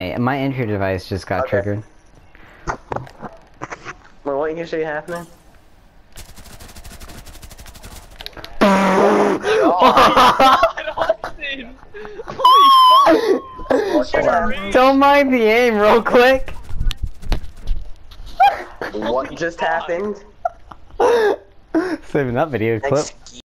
My entry device just got triggered. Well, what you say happening? Austin! Holy fuck! Don't mind the aim real quick. What just happened? Saving that video clip.